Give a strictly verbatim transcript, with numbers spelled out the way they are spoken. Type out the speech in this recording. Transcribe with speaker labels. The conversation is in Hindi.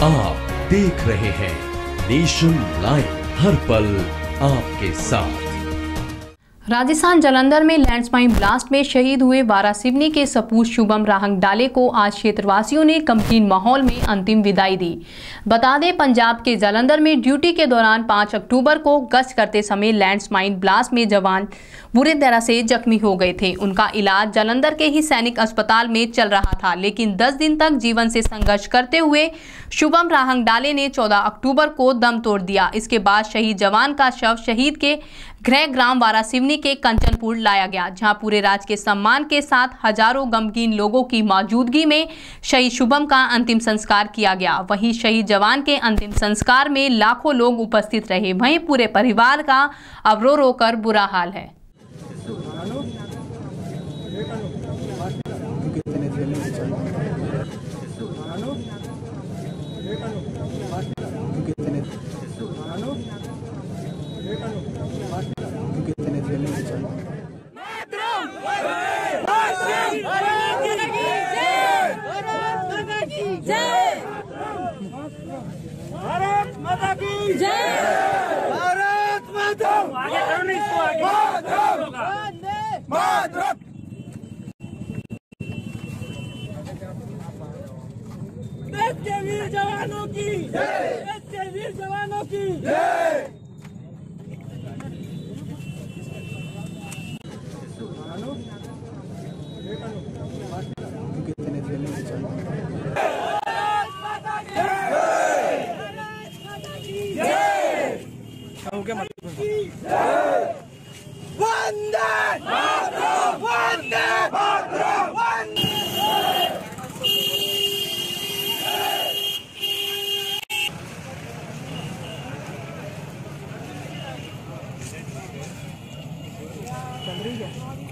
Speaker 1: आप देख रहे हैं नेशन लाइव, हर पल आपके साथ।
Speaker 2: राजस्थान जालंधर में लैंडस्लाइड ब्लास्ट में शहीद हुए वारासिवनी के सपूत शुभम राहंगडाले को आज क्षेत्रवासियों ने गमगीन माहौल में अंतिम विदाई दी। बता दें, पंजाब के जालंधर में ड्यूटी के दौरान पाँच अक्टूबर को गश्त करते समय लैंडस्लाइड ब्लास्ट में जवान बुरी तरह से जख्मी हो गए थे। उनका इलाज जालंधर के ही सैनिक अस्पताल में चल रहा था, लेकिन दस दिन तक जीवन से संघर्ष करते हुए शुभम राहंगडाले ने चौदह अक्टूबर को दम तोड़ दिया। इसके बाद शहीद जवान का शव शहीद के गृह ग्राम वारासिवनी के कंचनपुर लाया गया, जहां पूरे राज्य के सम्मान के साथ हजारों गमगीन लोगों की मौजूदगी में शहीद शुभम का अंतिम संस्कार किया गया। वहीं शहीद जवान के अंतिम संस्कार में लाखों लोग उपस्थित रहे। वहीं पूरे परिवार का अब रो रो कर बुरा हाल है।
Speaker 3: भारत माता की जय। भारत माता आगे करो नहीं इसको आगे मातरम। देश के वीर जवानों की जय। देश के वीर जवानों की जय। वंदे मातरम, वंदे मातरम, वंदे। चल रही है।